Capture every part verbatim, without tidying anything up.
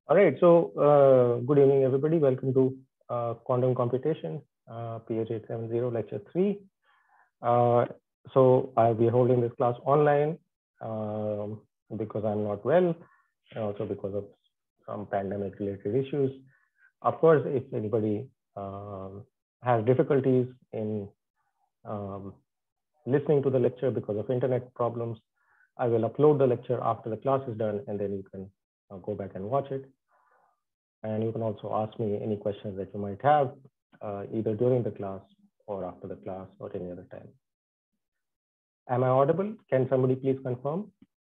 All right, so uh, good evening, everybody. Welcome to uh, Quantum Computation, uh, P H eight seventy, Lecture three. Uh, so I'll be holding this class online um, because I'm not well, and also because of some pandemic-related issues. Of course, if anybody um, has difficulties in um, listening to the lecture because of internet problems, I will upload the lecture after the class is done, and then you can uh, go back and watch it. And you can also ask me any questions that you might have, uh, either during the class or after the class or any other time. Am I audible? Can somebody please confirm?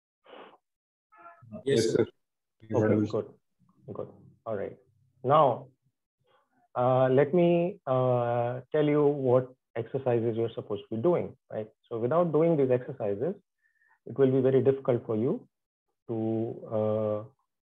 Yes, sir. Okay, good, good. All right. Now, uh, let me uh, tell you what exercises you're supposed to be doing, right? So without doing these exercises, it will be very difficult for you to, uh,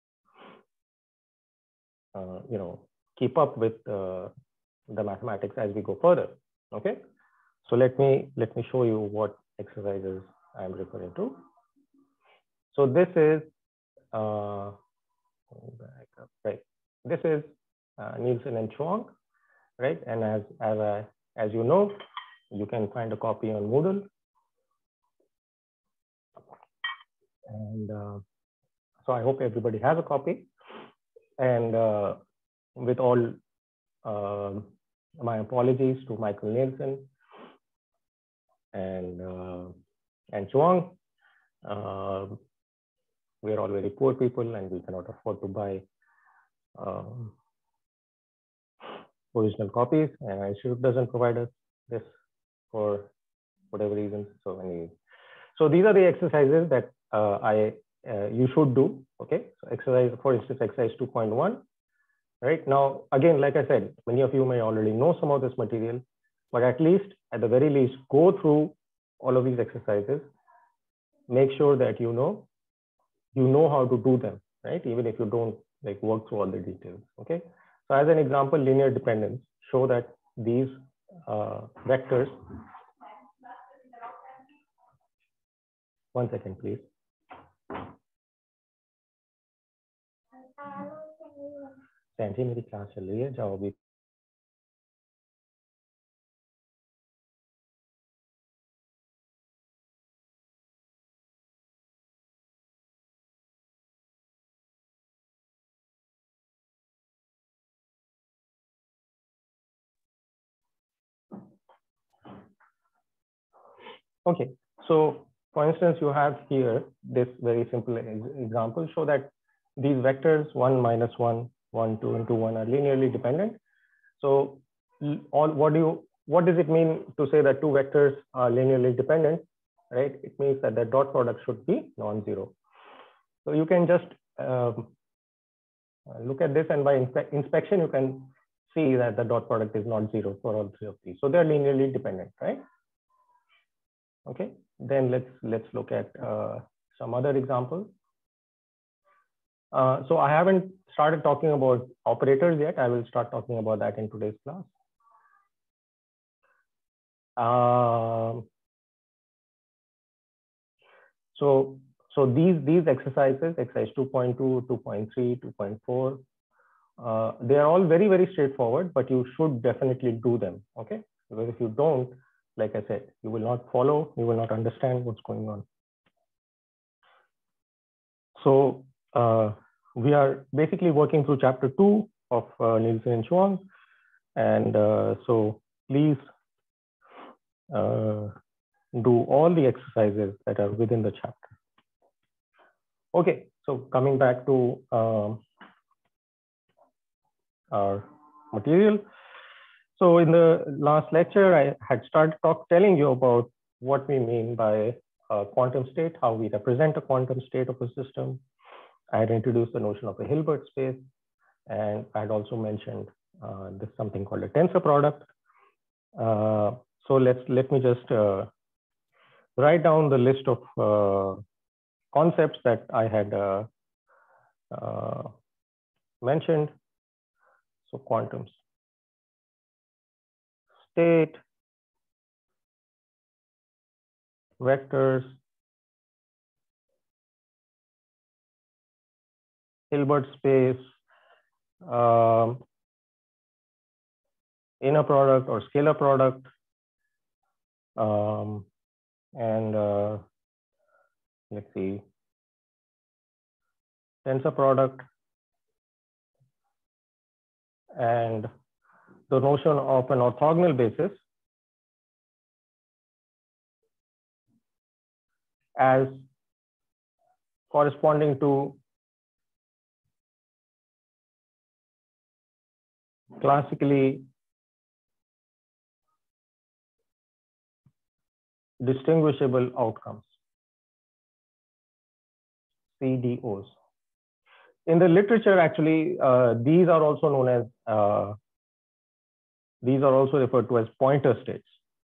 uh, you know, keep up with uh, the mathematics as we go further, okay? So let me let me show you what exercises I'm referring to. So this is uh, back up, right. This is uh, Nielsen and Chuang, right? And as as I as you know, you can find a copy on Moodle. And uh, so I hope everybody has a copy. And uh, with all uh, my apologies to Michael Nielsen and uh, and Chuang. Uh, we're all very poor people and we cannot afford to buy um, original copies, and Institute doesn't provide us this for whatever reasons. So anyway, so these are the exercises that uh, I uh, you should do. Okay, so exercise, for instance, exercise two point one. Right now, again, like I said, many of you may already know some of this material, but at least, at the very least, go through all of these exercises. Make sure that you know you know how to do them, right? Even if you don't like work through all the details. Okay. So as an example, linear dependence, show that these uh, vectors. One second, please. Senti मेरी class चल रही है, जाओ अभी. Okay, so for instance, you have here this very simple example, show that these vectors one minus one, one, two into one are linearly dependent. So all what do you what does it mean to say that two vectors are linearly dependent, right? It means that the dot product should be non-zero. So you can just um, look at this, and by inspe inspection you can see that the dot product is not zero for all three of these. So they're linearly dependent, right? Okay, then let's let's look at uh, some other examples. Uh, so I haven't started talking about operators yet. I will start talking about that in today's class. Um, so so these these exercises, exercise two point two, two point three, two point four, uh, they are all very very straightforward, but you should definitely do them. Okay, because if you don't, like I said, you will not follow, you will not understand what's going on. So uh, we are basically working through chapter two of uh, Nielsen and Chuang, and uh, so please uh, do all the exercises that are within the chapter. Okay, so coming back to um, our material. So in the last lecture, I had started talk telling you about what we mean by a quantum state, how we represent a quantum state of a system. I had introduced the notion of a Hilbert space, and I had also mentioned uh, this something called a tensor product. Uh, so let's let me just uh, write down the list of uh, concepts that I had uh, uh, mentioned. So quantums, state, vectors, Hilbert space, um, inner product or scalar product, um, and uh, let's see, tensor product, and the notion of an orthogonal basis as corresponding to classically distinguishable outcomes, C D Os. In the literature, actually, uh, these are also known as, uh, these are also referred to as pointer states.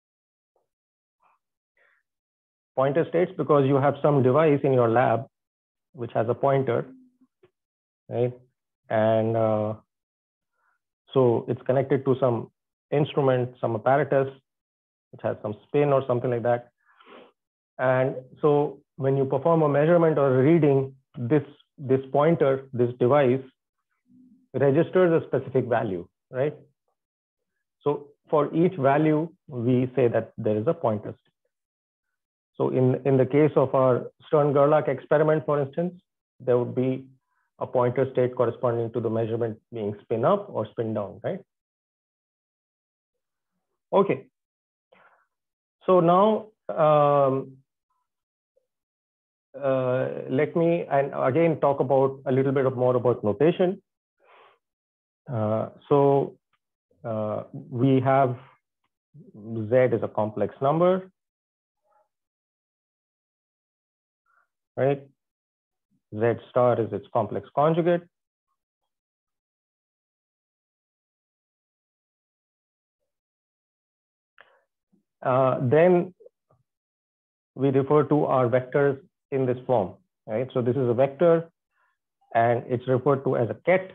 Pointer states because you have some device in your lab which has a pointer, right? And uh, so it's connected to some instrument, some apparatus, which has some spin or something like that. And so when you perform a measurement or a reading, this, this pointer, this device registers a specific value, right? So for each value, we say that there is a pointer state. So in, in the case of our Stern-Gerlach experiment, for instance, there would be a pointer state corresponding to the measurement being spin up or spin down, right? Okay. So now, um, uh, let me, and again, talk about a little bit of more about notation. Uh, so uh, we have Z is a complex number, right? Z star is its complex conjugate. Uh, then we refer to our vectors in this form, right? So this is a vector and it's referred to as a ket.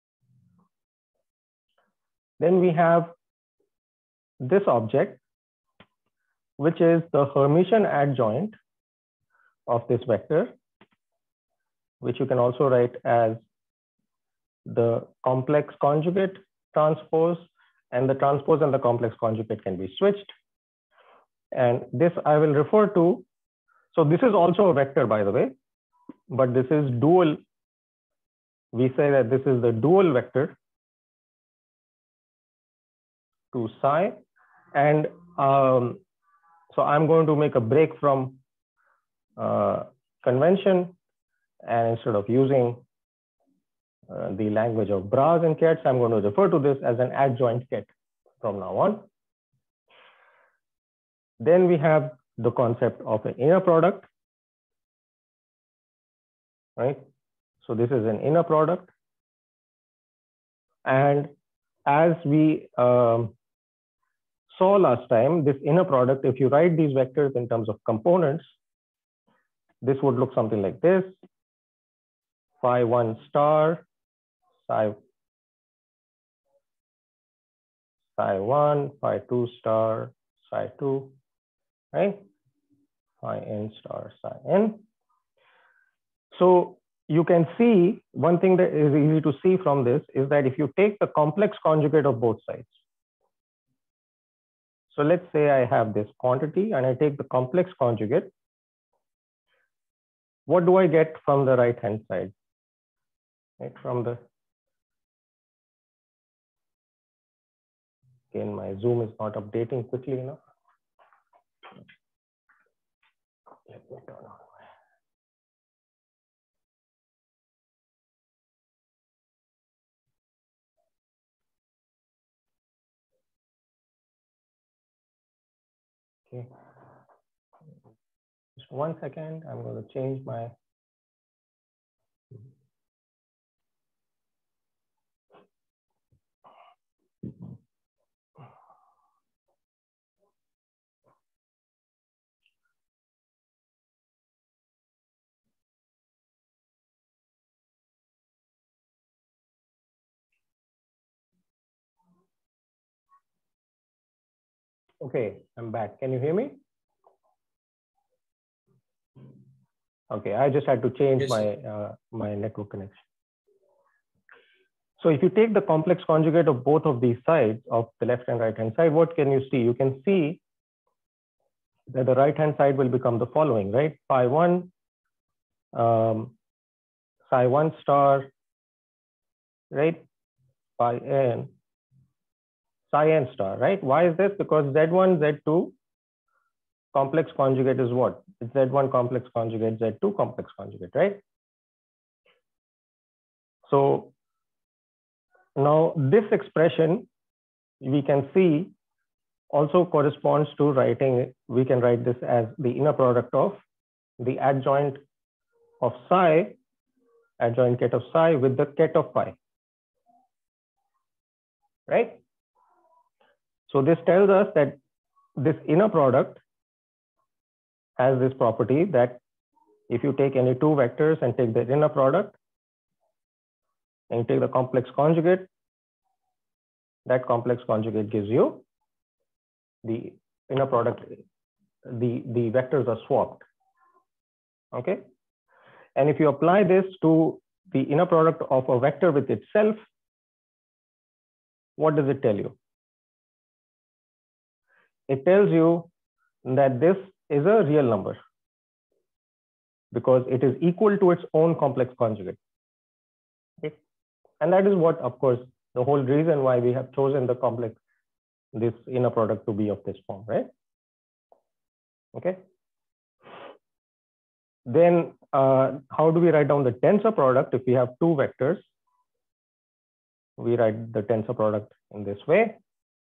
Then we have this object, which is the Hermitian adjoint of this vector, which you can also write as the complex conjugate transpose, and the transpose and the complex conjugate can be switched. And this I will refer to, so this is also a vector, by the way, but this is dual. We say that this is the dual vector to psi. And um, so I'm going to make a break from uh, convention, and instead of using uh, the language of bras and kets, I'm going to refer to this as an adjoint ket from now on. Then we have the concept of an inner product, right? So this is an inner product. And as we um, saw last time, this inner product, if you write these vectors in terms of components, this would look something like this: phi one star, psi, psi one, phi two star, psi two, right? Phi n star, psi n. So you can see one thing that is easy to see from this is that if you take the complex conjugate of both sides, so let's say I have this quantity and I take the complex conjugate, what do I get from the right hand side? Right, from the, again, my Zoom is not updating quickly enough. Let me turn on. Okay. Just one second, I'm going to change my. Okay, I'm back. Can you hear me? Okay, I just had to change yes, my uh, my network connection. So if you take the complex conjugate of both of these sides, of the left and right hand side, what can you see? You can see that the right hand side will become the following, right? Phi one, um, psi one star, right? Phi n, psi n star, right? Why is this? Because Z one, Z two complex conjugate is what? It's Z one complex conjugate, Z two complex conjugate, right? So now this expression we can see also corresponds to writing, we can write this as the inner product of the adjoint of psi, adjoint ket of psi with the ket of phi, right? So this tells us that this inner product has this property that if you take any two vectors and take their inner product and you take the complex conjugate, that complex conjugate gives you the inner product, the, the vectors are swapped, okay? And if you apply this to the inner product of a vector with itself, what does it tell you? It tells you that this is a real number because it is equal to its own complex conjugate. Okay? And that is what, of course, the whole reason why we have chosen the complex, this inner product to be of this form, right? Okay. Then uh, how do we write down the tensor product if we have two vectors? We write the tensor product in this way.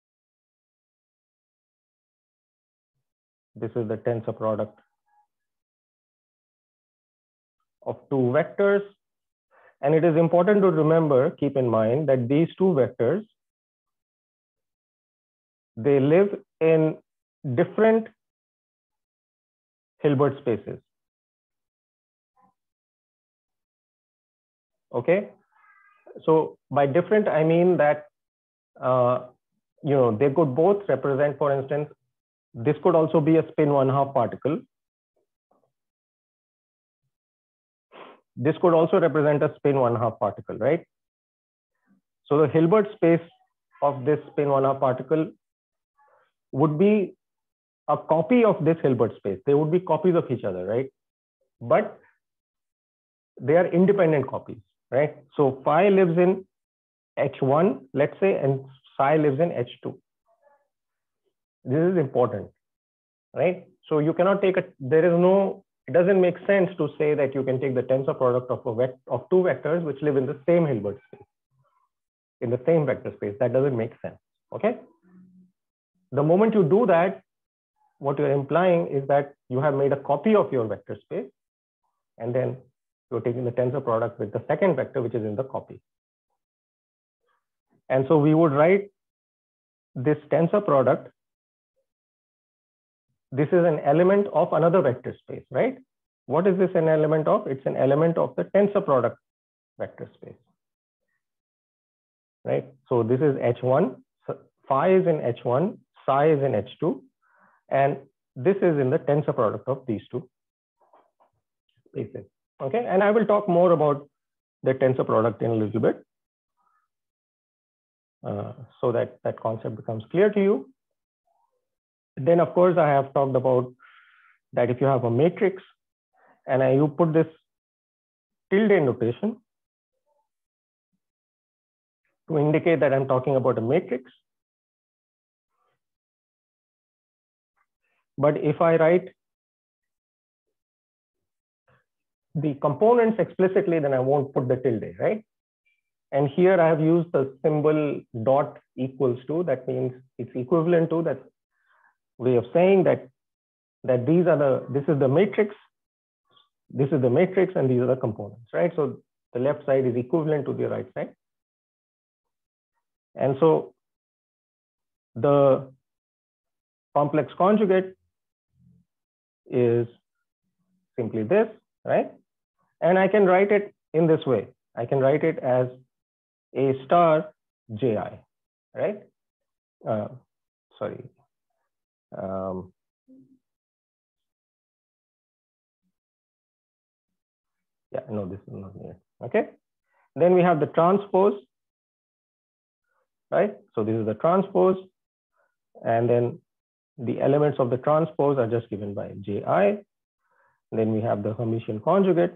This is the tensor product of two vectors. And it is important to remember, keep in mind that these two vectors, they live in different Hilbert spaces. Okay. So by different, I mean that, uh, you know, they could both represent, for instance, this could also be a spin one half particle. This could also represent a spin one half particle, right? So the Hilbert space of this spin one half particle would be a copy of this Hilbert space. They would be copies of each other, right? But they are independent copies, right? So phi lives in H one, let's say, and psi lives in H two. This is important, right? So you cannot take a, there is no, it doesn't make sense to say that you can take the tensor product of a vec, of two vectors which live in the same Hilbert space, in the same vector space. That doesn't make sense, okay? The moment you do that, what you're implying is that you have made a copy of your vector space, and then you're taking the tensor product with the second vector, which is in the copy. And so we would write this tensor product. This is an element of another vector space, right? What is this an element of? It's an element of the tensor product vector space, right? So this is H one, so phi is in H one, psi is in H two, and this is in the tensor product of these two spaces, okay? And I will talk more about the tensor product in a little bit, uh, so that that concept becomes clear to you. Then, of course, I have talked about that if you have a matrix and I, you put this tilde notation to indicate that I'm talking about a matrix. But if I write the components explicitly, then I won't put the tilde, right? And here I have used the symbol dot equals to, that means it's equivalent to, that way of saying that, that these are the, this is the matrix, this is the matrix, and these are the components, right? So the left side is equivalent to the right side. And so the complex conjugate is simply this, right? And I can write it in this way. I can write it as A star Ji, right? Uh, sorry. Um, yeah, no, this is not here. Okay. Then we have the transpose. right? So this is the transpose, and then the elements of the transpose are just given by Ji. Then we have the Hermitian conjugate,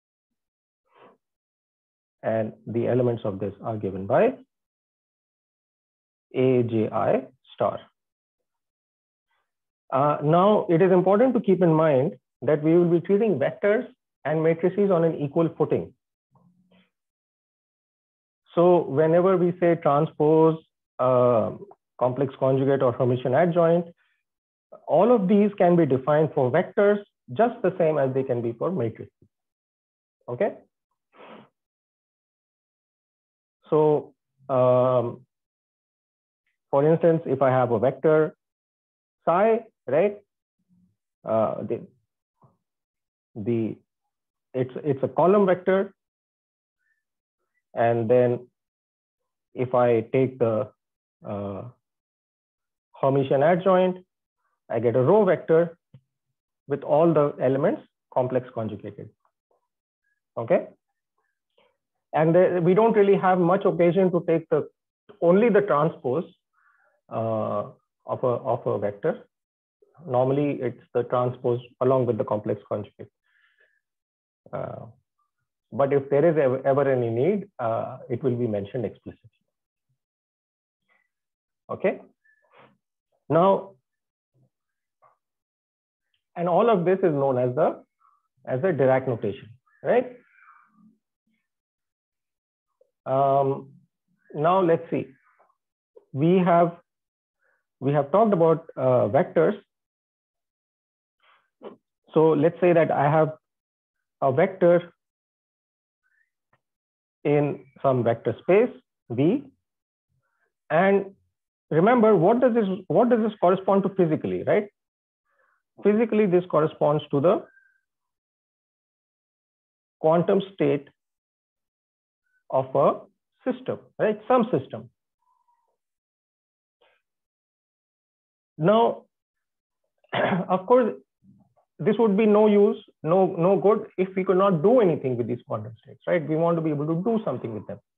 and the elements of this are given by A Ji star. Uh, now, it is important to keep in mind that we will be treating vectors and matrices on an equal footing. So whenever we say transpose, uh, complex conjugate, or Hermitian adjoint, all of these can be defined for vectors just the same as they can be for matrices. Okay. So um, for instance, if I have a vector psi, right? Uh, the, the it's it's a column vector, and then if I take the uh, Hermitian adjoint, I get a row vector with all the elements complex conjugated. Okay, and there, we don't really have much occasion to take the only the transpose uh, of a of a vector. Normally, it's the transpose along with the complex conjugate. Uh, but if there is ever, ever any need, uh, it will be mentioned explicitly. Okay. Now, and all of this is known as the as the Dirac notation, right? Um, now let's see. We have we have talked about uh, vectors. So let's say that I have a vector in some vector space V, and remember, what does this what does this correspond to physically, right? Physically, this corresponds to the quantum state of a system, right? Some system. Now, of course, this would be no use, no, no good if we could not do anything with these quantum states, right? We want to be able to do something with them.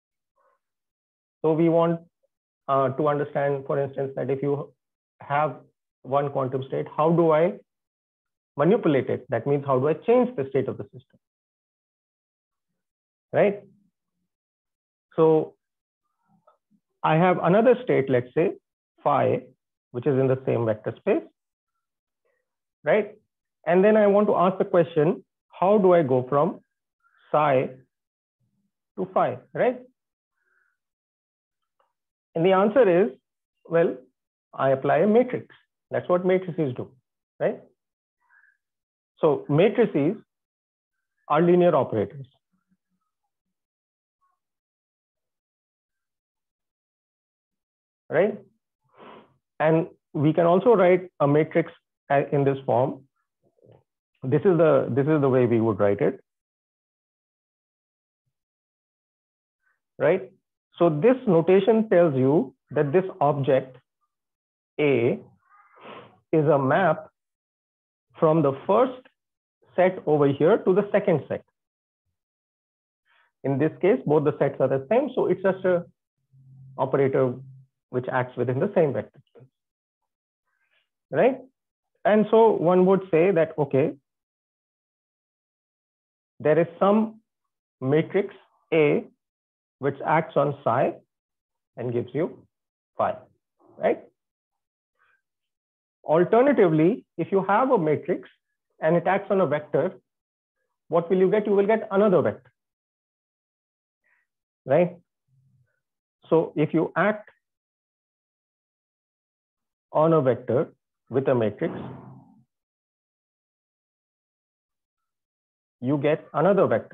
So we want uh, to understand, for instance, that if you have one quantum state, how do I manipulate it? That means, how do I change the state of the system, right? So I have another state, let's say phi, which is in the same vector space, right? And then I want to ask the question, how do I go from psi to phi, right? And the answer is, well, I apply a matrix. That's what matrices do, right? So matrices are linear operators. Right? And we can also write a matrix in this form. This is the this is the way we would write it. Right? So this notation tells you that this object A is a map from the first set over here to the second set. In this case, both the sets are the same, so it's just a operator which acts within the same vector space, right? And so one would say that, okay, there is some matrix A which acts on psi and gives you phi, right? Alternatively, if you have a matrix and it acts on a vector, what will you get? You will get another vector, right? So if you act on a vector with a matrix, you get another vector,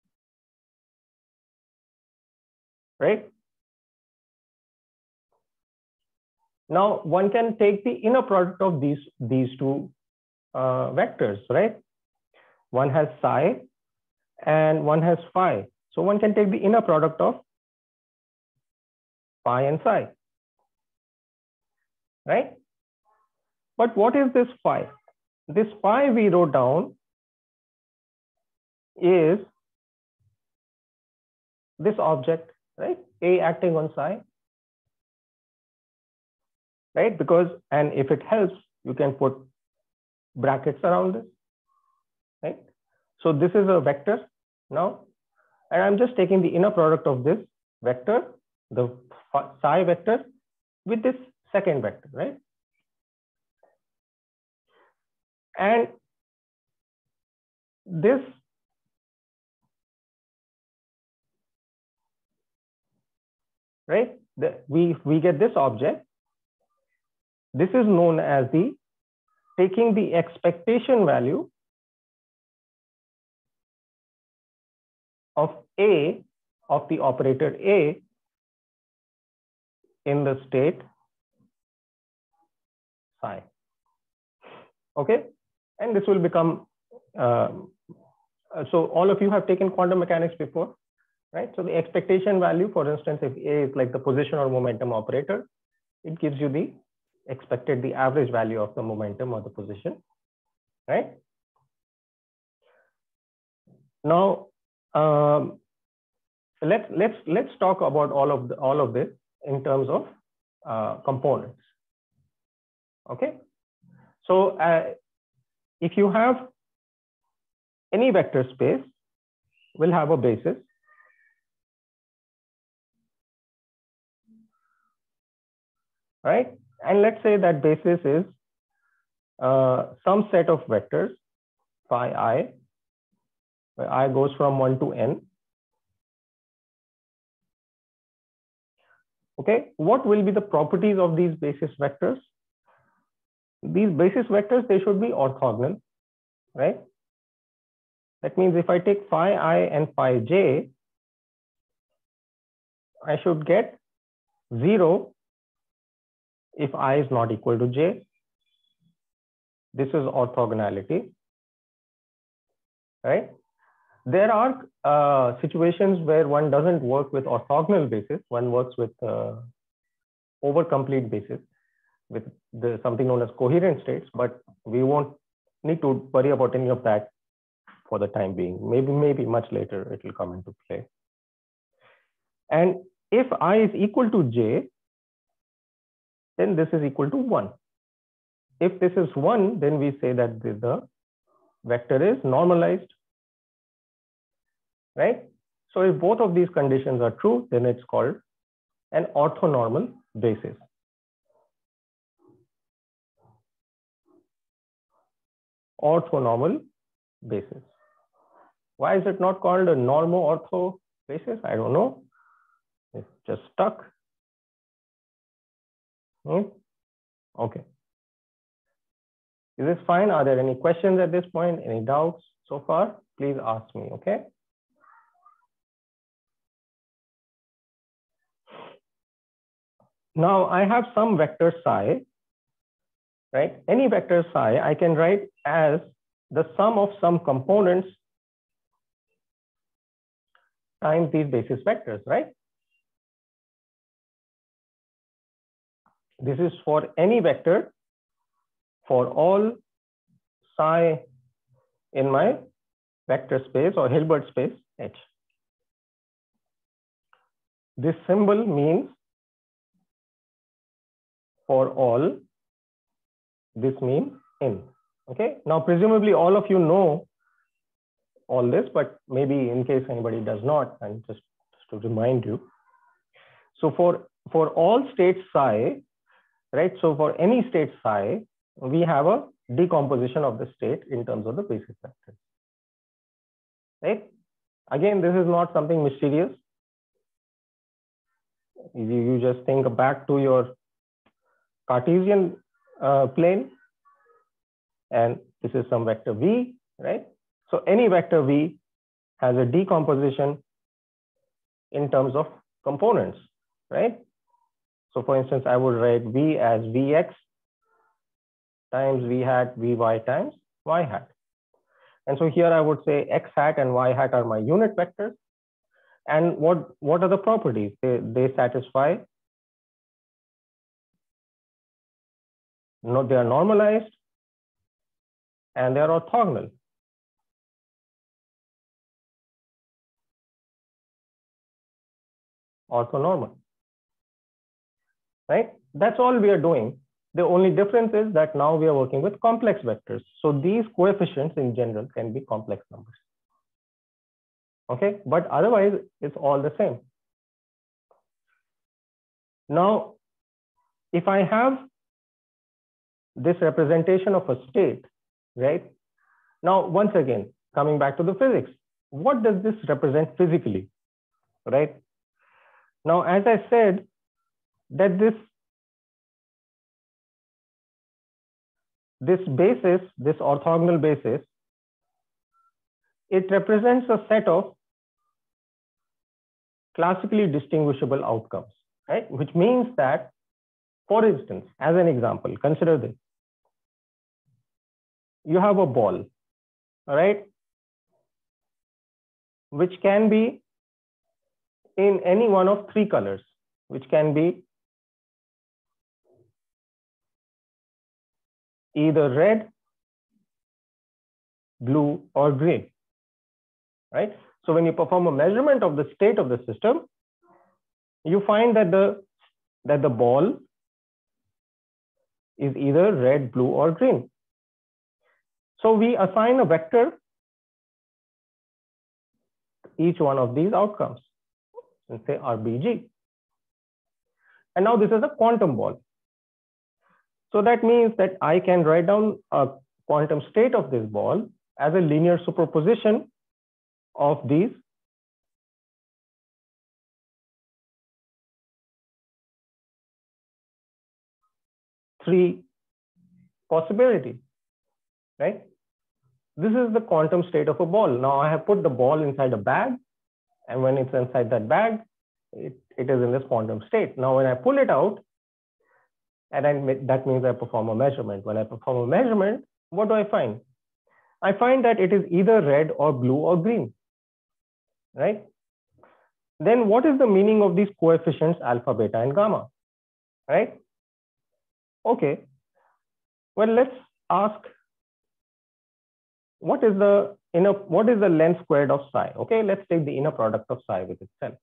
right? Now, one can take the inner product of these, these two uh, vectors, right? One has psi and one has phi. So one can take the inner product of phi and psi, right? But what is this phi? This phi we wrote down is this object, right? A acting on psi, right? Because, and if it helps, you can put brackets around this, right? So this is a vector now, and I'm just taking the inner product of this vector, the psi vector, with this second vector, right? And this right, the, we we get this object. This is known as the taking the expectation value of A, of the operator A in the state psi. Okay, and this will become, uh, so all of you have taken quantum mechanics before, right? So the expectation value, for instance, if A is like the position or momentum operator, it gives you the expected, the average value of the momentum or the position, right? Now, um, let's let's let's talk about all of the, all of this in terms of uh, components. Okay, so uh, if you have any vector space, will have a basis. Right, and let's say that basis is uh, some set of vectors phi I, where I goes from one to n. Okay, what will be the properties of these basis vectors? These basis vectors, they should be orthogonal, right? That means if I take phi I and phi j, I should get zero if I is not equal to j. This is orthogonality, right? There are uh, situations where one doesn't work with orthogonal basis, one works with uh, over complete basis, with the, something known as coherent states, but we won't need to worry about any of that for the time being. Maybe, maybe much later it will come into play. And if I is equal to j, then this is equal to one. If this is one, then we say that the, the vector is normalized, right? So if both of these conditions are true, then it's called an orthonormal basis. Orthonormal basis. Why is it not called a normo-ortho basis? I don't know. It's just stuck. Hmm? Okay. Is this fine? Are there any questions at this point? Any doubts so far? Please ask me, okay? Now I have some vector psi, right? Any vector psi I can write as the sum of some components times these basis vectors, right? This is for any vector for all psi in my vector space or Hilbert space H. This symbol means for all, this means in. Okay, now presumably all of you know all this, but maybe in case anybody does not, and just, just to remind you. So for, for all states psi, right? So for any state psi, we have a decomposition of the state in terms of the basis vectors, right? Again, this is not something mysterious. You, you just think back to your Cartesian uh, plane, and this is some vector v, right? So any vector v has a decomposition in terms of components, right? So for instance, I would write v as vx times v hat vy times y hat. And so here I would say x hat and y hat are my unit vectors. And what, what are the properties? They, they satisfy, no, they are normalized and they are orthogonal. Orthonormal, right? That's all we are doing. The only difference is that now we are working with complex vectors. So these coefficients in general can be complex numbers. Okay, but otherwise it's all the same. Now, if I have this representation of a state, right? Now, once again, coming back to the physics, what does this represent physically, right? Now, as I said, that this, this basis, this orthogonal basis, it represents a set of classically distinguishable outcomes, right? Which means that, for instance, as an example, consider this. You have a ball, all right, which can be in any one of three colors, which can be either red, blue, or green, right? So when you perform a measurement of the state of the system, you find that the, that the ball is either red, blue, or green. So we assign a vector each one of these outcomes and say R B G. And now this is a quantum ball. So that means that I can write down a quantum state of this ball as a linear superposition of these three possibilities, right? This is the quantum state of a ball. Now I have put the ball inside a bag, and when it's inside that bag, it, it is in this quantum state. Now when I pull it out, and I, that means I perform a measurement. When I perform a measurement, what do I find? I find that it is either red or blue or green, right? Then what is the meaning of these coefficients alpha, beta, and gamma, right? Okay, well, let's ask, what is the inner, what is the length squared of psi? Okay, let's take the inner product of psi with itself.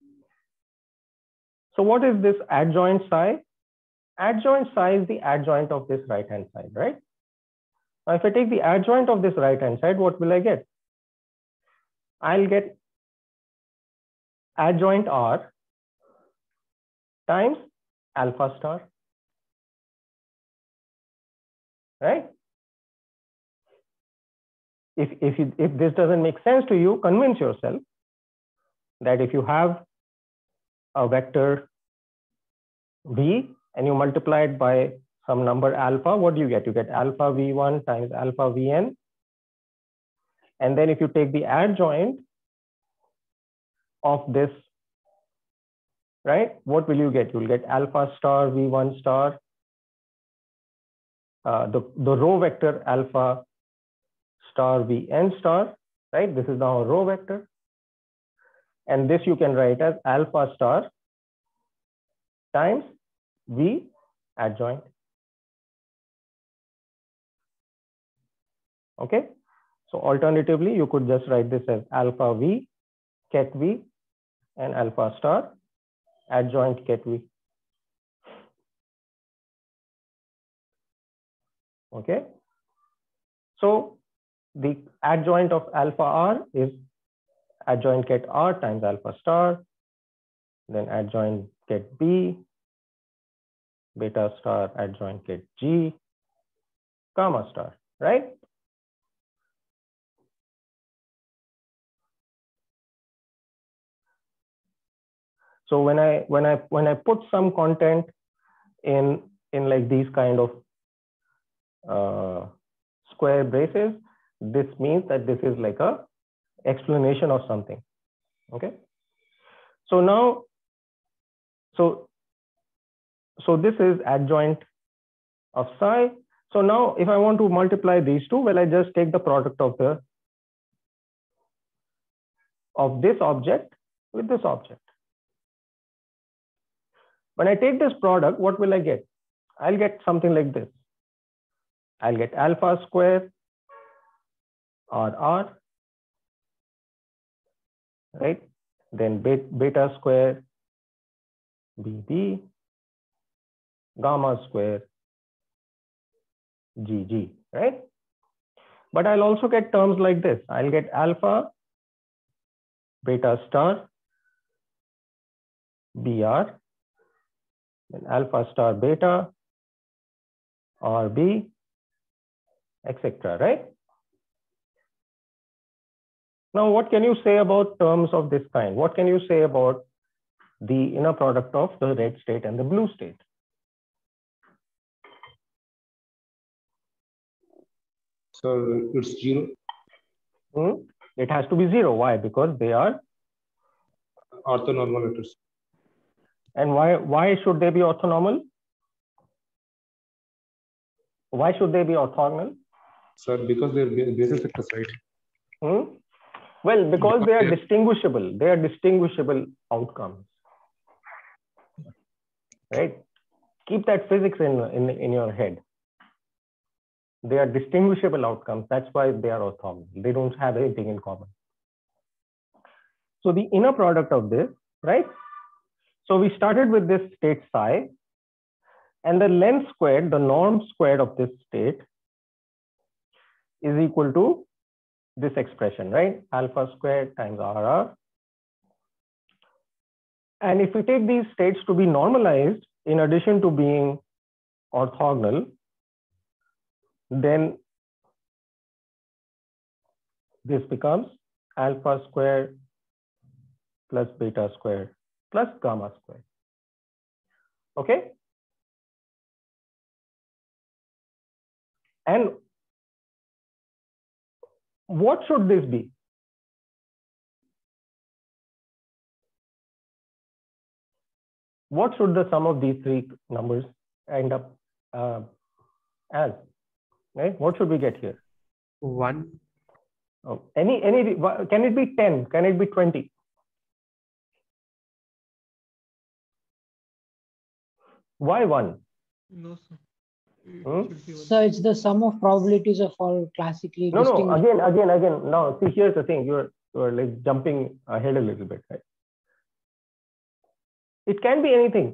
So what is this adjoint psi? Adjoint psi is the adjoint of this right hand side, right? Now if I take the adjoint of this right hand side, what will I get? I'll get adjoint R times alpha star, right? If, if, you, if this doesn't make sense to you, convince yourself that if you have a vector V and you multiply it by some number alpha, what do you get? You get alpha V one times alpha Vn. And then if you take the adjoint of this, right, what will you get? You'll get alpha star V one star, uh, the, the row vector alpha star Vn star, right? This is now a row vector. And this you can write as alpha star times V adjoint. Okay, so alternatively, you could just write this as alpha V ket V and alpha star adjoint ket V. Okay, so the adjoint of alpha R is adjoint ket R times alpha star, then adjoint ket B, beta star adjoint ket G, gamma star, right? So when I when I when I put some content in in like these kind of uh, square braces, this means that this is like a explanation of something. Okay. So now, so so this is adjoint of psi. So now, if I want to multiply these two, well, I just take the product of the of this object with this object. When I take this product, what will I get? I'll get something like this. I'll get alpha square R R, right? Then beta square B B, gamma square G G, right? But I'll also get terms like this. I'll get alpha, beta star, B R, then alpha star beta, R B, et cetera, right? Now, what can you say about terms of this kind? What can you say about the inner product of the red state and the blue state? So it's zero. Hmm? It has to be zero. Why? Because they are orthonormal vectors. And why why should they be orthonormal? Why should they be orthogonal? Sir, because they're basis vectors, right? Hmm? Well, because, because they are they're... distinguishable. They are distinguishable outcomes. Right? Keep that physics in, in, in your head. They are distinguishable outcomes. That's why they are orthogonal. They don't have anything in common. So the inner product of this, right? So we started with this state psi, and the length squared, the norm squared of this state is equal to this expression, right? Alpha squared times R R. And if we take these states to be normalized, in addition to being orthogonal, then this becomes alpha squared plus beta squared plus gamma squared. Okay? And what should this be? What should the sum of these three numbers end up uh, as? Right? What should we get here? One. Oh, any any can it be ten? Can it be twenty? Why one? No, sir. It Hmm? So it's the sum of probabilities of all classically no no again again again now see, here's the thing, you're you're like jumping ahead a little bit, right? It can be anything,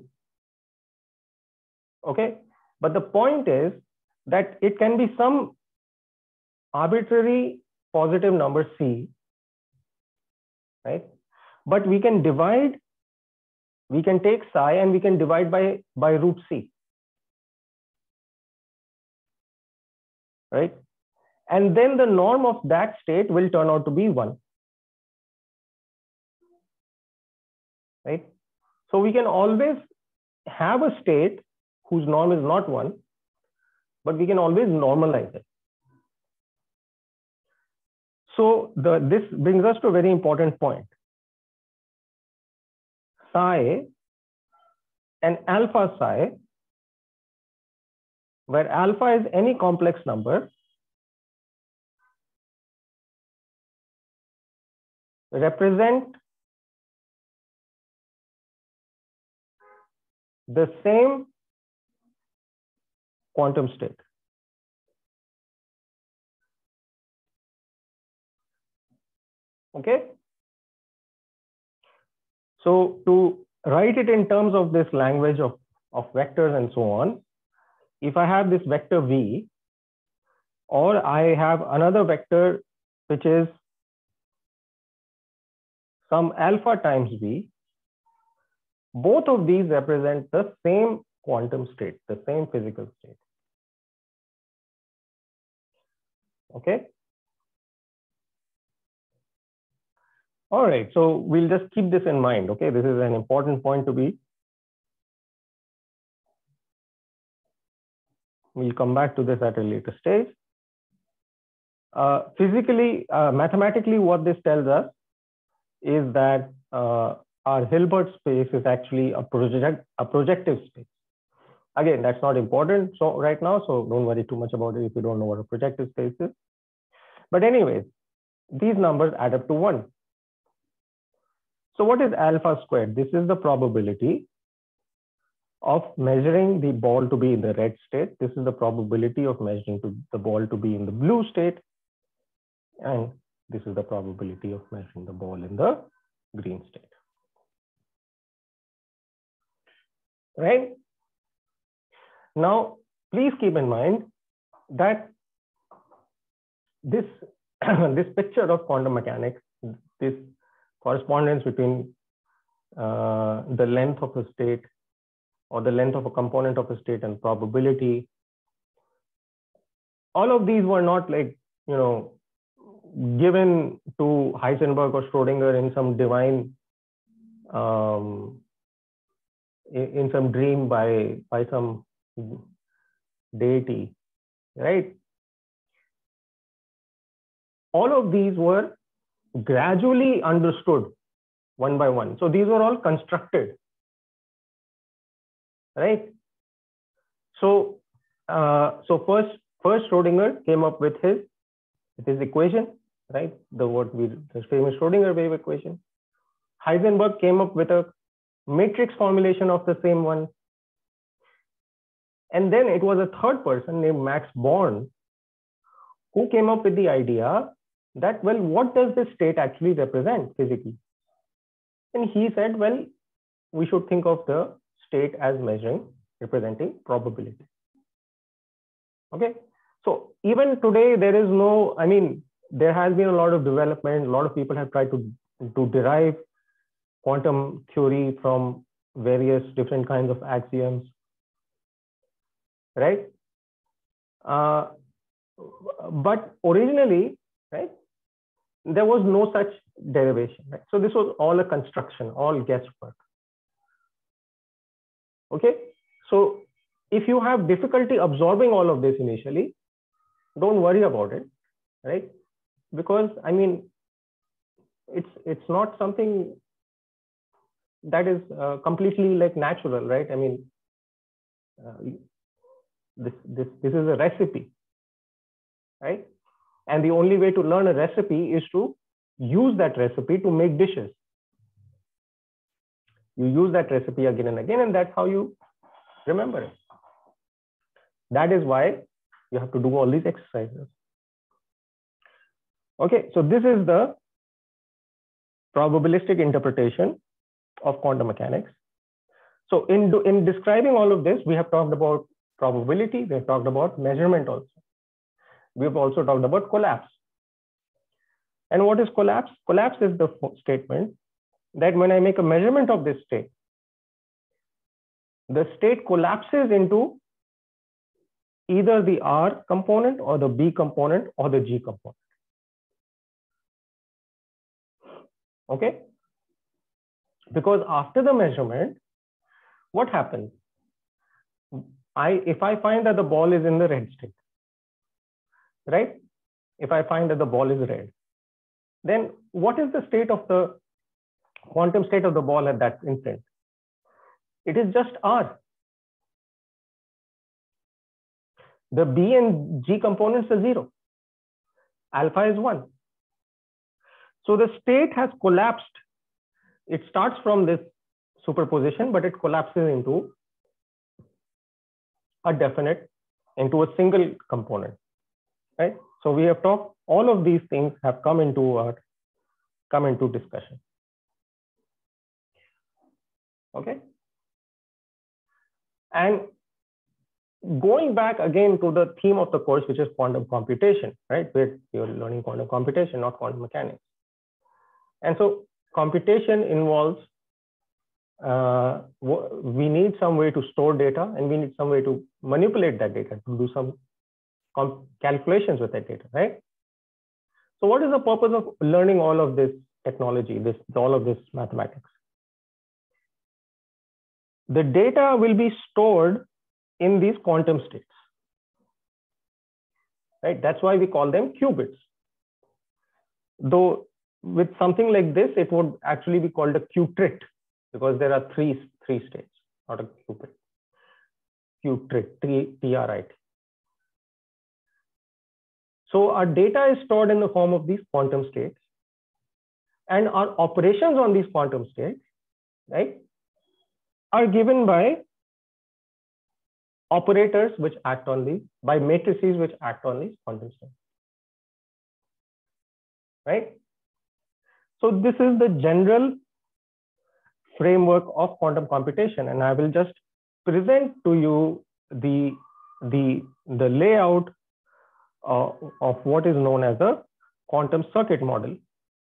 okay, but the point is that it can be some arbitrary positive number C, right? But we can divide, we can take psi and we can divide by by root C, right? And then the norm of that state will turn out to be one, right? So we can always have a state whose norm is not one, but we can always normalize it. So the, this brings us to a very important point. Psi and alpha psi, where alpha is any complex number, represent the same quantum state. Okay. So to write it in terms of this language of, of vectors and so on, if I have this vector V, or I have another vector which is some alpha times V, both of these represent the same quantum state, the same physical state. Okay. All right, so we'll just keep this in mind. Okay, this is an important point to be. We'll come back to this at a later stage. Uh, physically, uh, mathematically, what this tells us is that uh, our Hilbert space is actually a project a projective space. Again, that's not important so right now, so don't worry too much about it if you don't know what a projective space is. But anyways, these numbers add up to one. So what is alpha squared? This is the probability of measuring the ball to be in the red state. This is the probability of measuring to the ball to be in the blue state. And this is the probability of measuring the ball in the green state. Right? Now, please keep in mind that this, this picture of quantum mechanics, this correspondence between uh, the length of a state or the length of a component of a state and probability, all of these were not like, you know, given to Heisenberg or Schrodinger in some divine, um, in, in some dream by, by some deity, right? All of these were gradually understood one by one. So these were all constructed, right? So, uh, so first, first Schrodinger came up with his, with his equation, right? The what we, the famous Schrodinger wave equation. Heisenberg came up with a matrix formulation of the same one. And then it was a third person named Max Born who came up with the idea that, well, what does this state actually represent physically? And he said, well, we should think of the state as measuring, representing probability. Okay. So even today, there is no, I mean, there has been a lot of development. A lot of people have tried to, to derive quantum theory from various different kinds of axioms, right? Uh, but originally, right, there was no such derivation, right? So this was all a construction, all guesswork. Okay, so if you have difficulty absorbing all of this initially, don't worry about it, right? Because I mean, it's it's not something that is uh, completely like natural, right? I mean, uh, this this this is a recipe, right? And the only way to learn a recipe is to use that recipe to make dishes. You use that recipe again and again, and that's how you remember it. That is why you have to do all these exercises. Okay, so this is the probabilistic interpretation of quantum mechanics. So in, in describing all of this, we have talked about probability, we have talked about measurement also. We've also talked about collapse. And what is collapse? Collapse is the statement that when I make a measurement of this state, the state collapses into either the R component or the B component or the G component. Okay? Because after the measurement, what happens? I, if I find that the ball is in the red state, right? If I find that the ball is red, then what is the state of the quantum state of the ball at that instant? It is just R. The B and G components are zero. Alpha is one. So the state has collapsed. It starts from this superposition, but it collapses into a definite, into a single component, right? So we have talked, all of these things have come into our, come into discussion. Okay. And going back again to the theme of the course, which is quantum computation, right? Where you're learning quantum computation, not quantum mechanics. And so computation involves, uh, we need some way to store data, and we need some way to manipulate that data, to do some calculations with that data, right? So what is the purpose of learning all of this technology, this, all of this mathematics? The data will be stored in these quantum states, right? That's why we call them qubits. Though with something like this, it would actually be called a qubit, because there are three, three states, not a qubit. Qubit, T R I T. So our data is stored in the form of these quantum states, and our operations on these quantum states, right, are given by operators which act on these, by matrices which act on these quantum states, right? So this is the general framework of quantum computation, and I will just present to you the the the layout uh, of what is known as a quantum circuit model.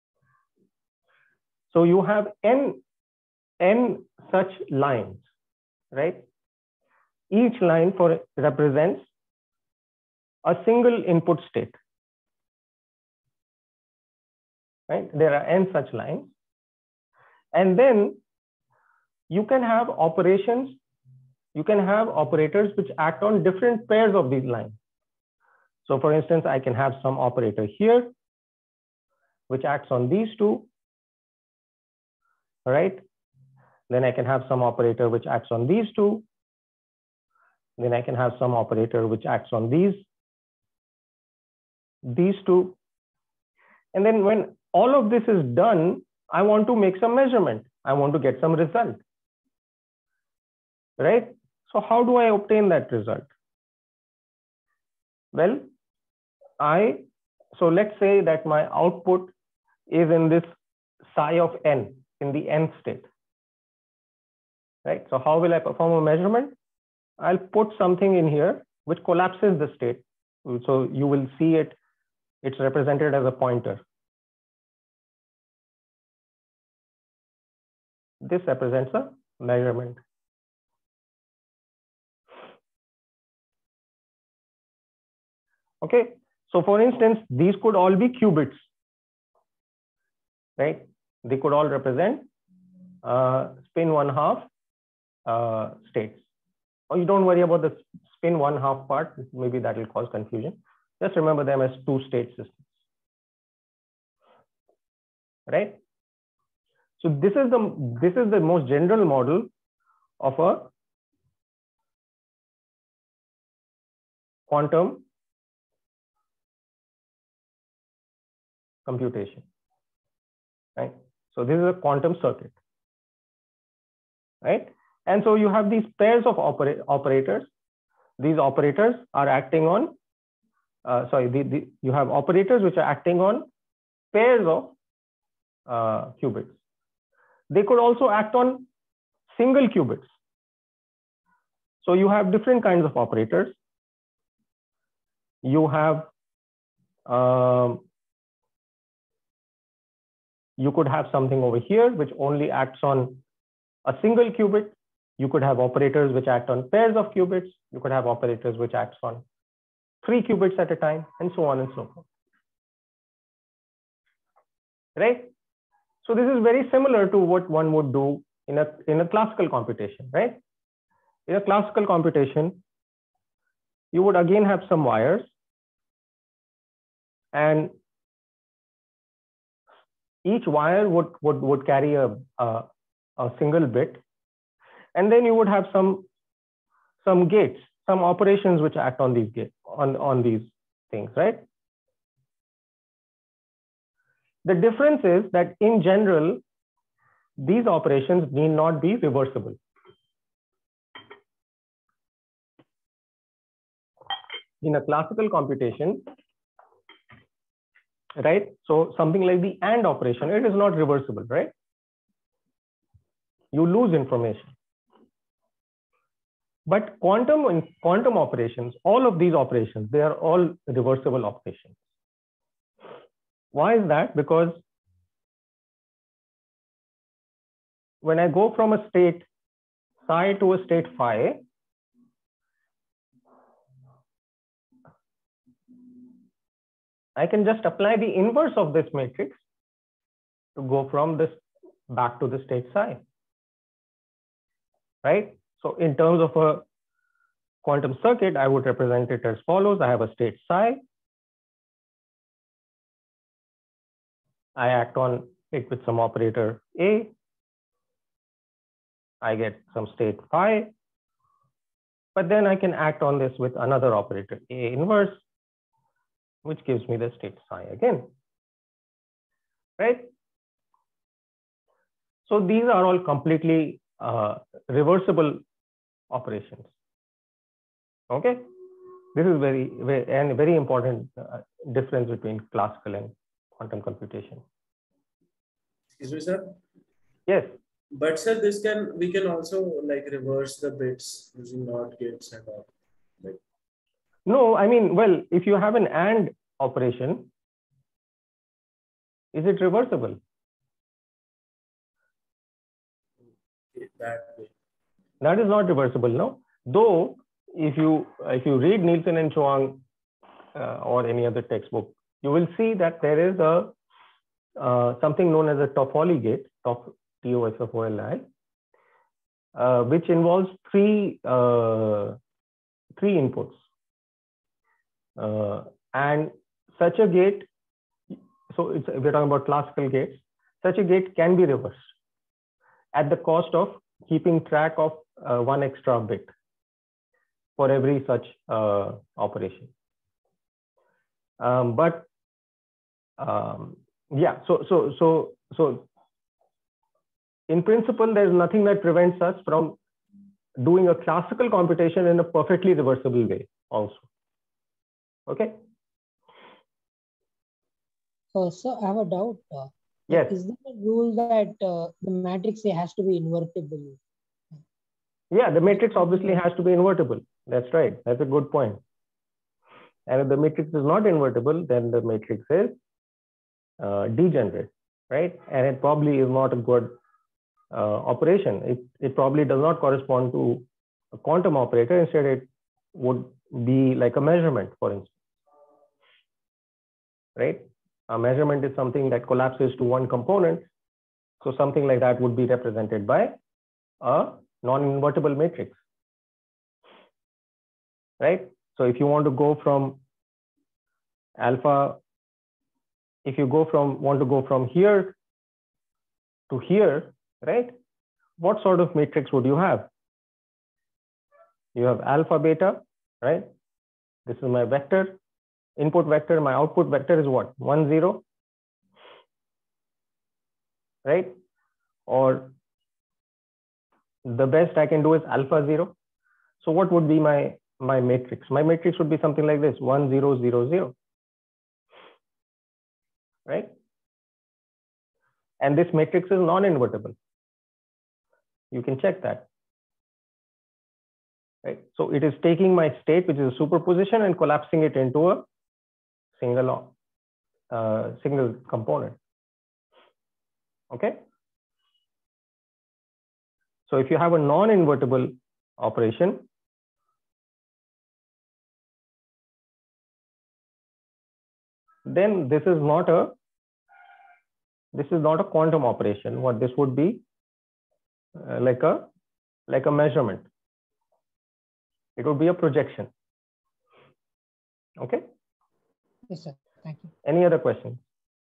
So you have n n such lines, right? Each line for represents a single input state, right? There are n such lines, and then you can have operations. You can have operators which act on different pairs of these lines. So for instance, I can have some operator here, which acts on these two, right? Then I can have some operator which acts on these two. Then I can have some operator which acts on these, these two. And then when all of this is done, I want to make some measurement. I want to get some result, right? So how do I obtain that result? Well, I, so let's say that my output is in this psi of n, in the nth state, right? So how will I perform a measurement? I'll put something in here which collapses the state. So you will see it, it's represented as a pointer. This represents a measurement. Okay, so for instance, these could all be qubits, right? They could all represent uh, spin one half uh, states. Or you don't worry about the spin one half part, maybe that will cause confusion. Just remember them as two state systems, right? So this is the this is the most general model of a quantum computation, right? So this is a quantum circuit, right? And so you have these pairs of opera operators. These operators are acting on, uh, sorry, the, the, you have operators which are acting on pairs of uh, qubits. They could also act on single qubits. So you have different kinds of operators. You have, um, you could have something over here which only acts on a single qubit. You could have operators which act on pairs of qubits. You could have operators which act on three qubits at a time, and so on and so forth. Right? So this is very similar to what one would do in a, in a classical computation, right? In a classical computation, you would again have some wires, and each wire would, would, would carry a, a, a single bit. And then you would have some, some gates, some operations which act on these gates, on, on these things, right? The difference is that in general, these operations need not be reversible. In a classical computation, right? So something like the AND operation, it is not reversible, right? You lose information. But quantum and quantum operations, all of these operations, they are all reversible operations. Why is that? Because when I go from a state psi to a state phi, I can just apply the inverse of this matrix to go from this back to the state psi, right? So in terms of a quantum circuit, I would represent it as follows. I have a state psi. I act on it with some operator A. I get some state phi. But then I can act on this with another operator A inverse, which gives me the state psi again, right? So these are all completely uh, reversible operations. Okay, this is very, very and very important uh, difference between classical and quantum computation. Excuse me, sir. Yes. But sir, this can we can also like reverse the bits using NOT gates and all. Like, No, I mean, well, if you have an AND operation, is it reversible? that way. That is not reversible, no. Though, if you if you read Nielsen and Chuang uh, or any other textbook, you will see that there is a uh, something known as a Toffoli gate, T O S F O L I, uh, which involves three uh, three inputs, uh, and such a gate. So it's, we're talking about classical gates. Such a gate can be reversed at the cost of keeping track of uh, one extra bit for every such uh, operation. Um, but um, yeah, so so so so in principle, there's nothing that prevents us from doing a classical computation in a perfectly reversible way also. Okay. Uh, so I have a doubt. Uh, Yes. Is there a rule that uh, the matrix A has to be invertible? Yeah, the matrix obviously has to be invertible. That's right. That's a good point. And if the matrix is not invertible, then the matrix is uh, degenerate, right? And it probably is not a good uh, operation. It, it probably does not correspond to a quantum operator. Instead, it would be like a measurement, for instance, right? A measurement is something that collapses to one component. So something like that would be represented by a non-invertible matrix, right? So if you want to go from alpha, if you go from want to go from here to here, right? What sort of matrix would you have? You have alpha, beta, right? This is my vector, input vector. My output vector is what? One, zero, right? Or the best I can do is alpha zero. So what would be my my matrix? My matrix would be something like this: one, zero, zero, zero, right? And this matrix is non-invertible. You can check that, right? So it is taking my state, which is a superposition, and collapsing it into a single uh, single component. Okay. So if you have a non-invertible operation, then this is not a this is not a quantum operation. What this would be uh, like a like a measurement. It would be a projection. Okay. Yes, sir. Thank you. Any other questions?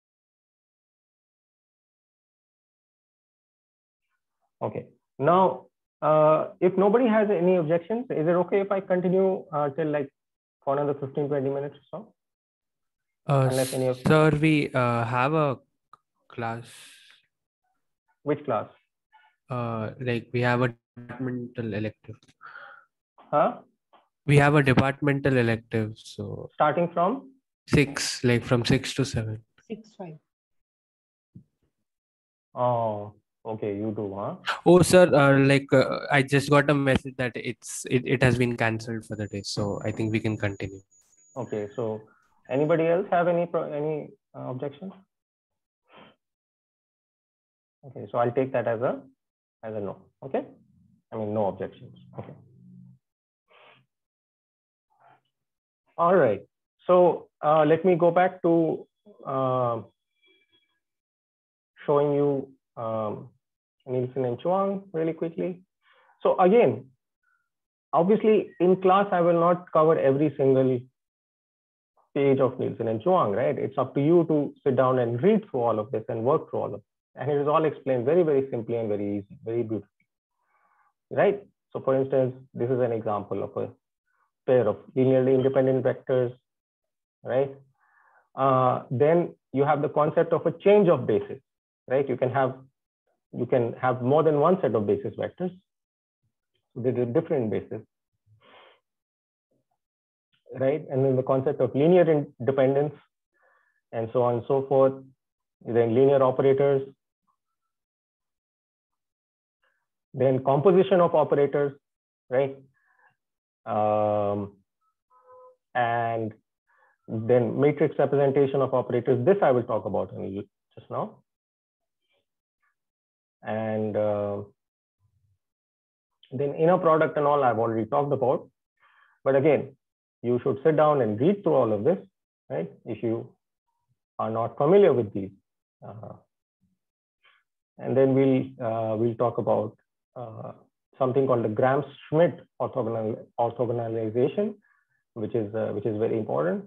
Okay. Now, uh, if nobody has any objections, is it okay if I continue uh, till like for another fifteen, twenty minutes or so? Uh, Unless any of sir, we uh, have a class. which class? Uh, like we have a departmental elective. Huh? We have a departmental elective. So Starting from? six, like from six to seven. Six, five. Oh, okay. You do, huh? Oh, sir, uh, like uh, I just got a message that it's it, it has been cancelled for the day. So I think we can continue. Okay. So anybody else have any pro any uh, objections? Okay. So I'll take that as a as a no. Okay. I mean, no objections. Okay. All right. So uh, let me go back to uh, showing you um, Nielsen and Chuang really quickly. So again, obviously in class, I will not cover every single page of Nielsen and Chuang, right? It's up to you to sit down and read through all of this and work through all of it. And it is all explained very, very simply and very easy, very beautifully, right? So for instance, this is an example of a pair of linearly independent vectors, right? Uh, then you have the concept of a change of basis, right? You can have you can have more than one set of basis vectors. So there are different bases, right? And then the concept of linear independence and so on and so forth. Then linear operators, then composition of operators, right? Um, and then matrix representation of operators. This I will talk about in just now. And uh, then inner product and all I've already talked about. But again, you should sit down and read through all of this, right? If you are not familiar with these. Uh, and then we'll uh, we'll talk about uh, something called the Gram-Schmidt orthogonal orthogonalization, which is uh, which is very important.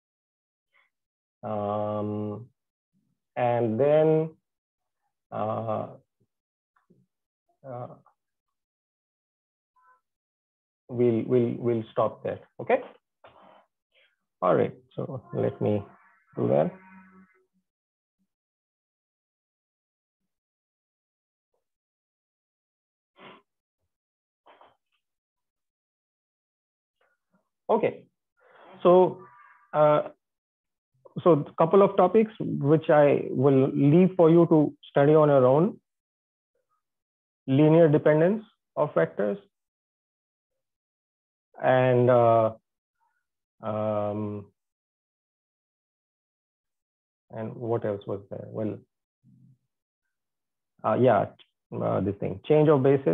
Um, and then uh, uh, we'll we'll we'll stop there. Okay. All right. So let me do that. Okay. So uh, so a couple of topics which I will leave for you to study on your own. Linear dependence of vectors, and uh, um, and what else was there? Well, uh, yeah, uh, this thing, change of basis.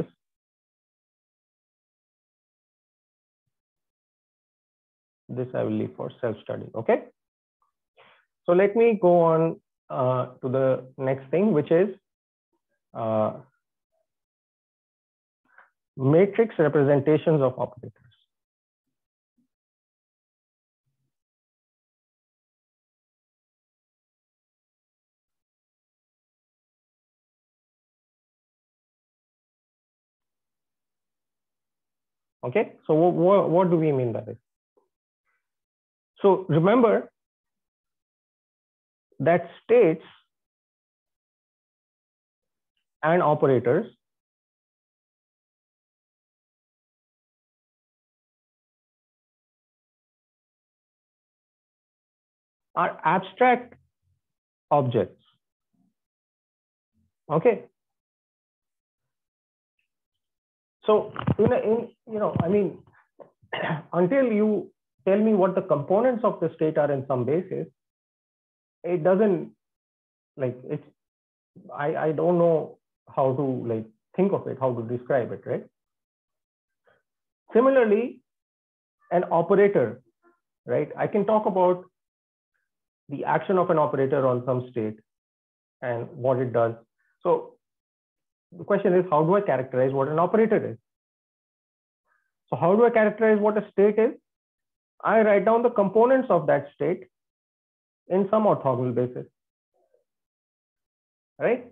This I will leave for self-study. Okay. So let me go on uh, to the next thing, which is uh, matrix representations of operators. Okay, so what, what do we mean by this? So remember that states and operators are abstract objects. Okay. So in, a, in you know, I mean, until you tell me what the components of the state are in some basis, it doesn't like it's. I I don't know how to like think of it, how to describe it, right? Similarly, an operator, right? I can talk about the action of an operator on some state and what it does. So the question is, how do I characterize what an operator is? So how do I characterize what a state is? I write down the components of that state in some orthogonal basis, right?